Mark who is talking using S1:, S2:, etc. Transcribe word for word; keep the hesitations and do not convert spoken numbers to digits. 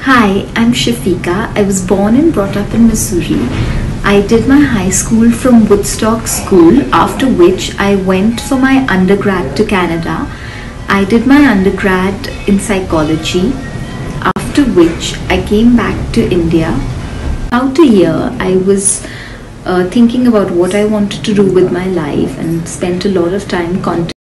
S1: Hi, I'm Shafiqua. I was born and brought up in Missouri. I did my high school from Woodstock School, after which I went for my undergrad to Canada. I did my undergrad in psychology, after which I came back to India. About a year, I was uh, thinking about what I wanted to do with my life and spent a lot of time contemplating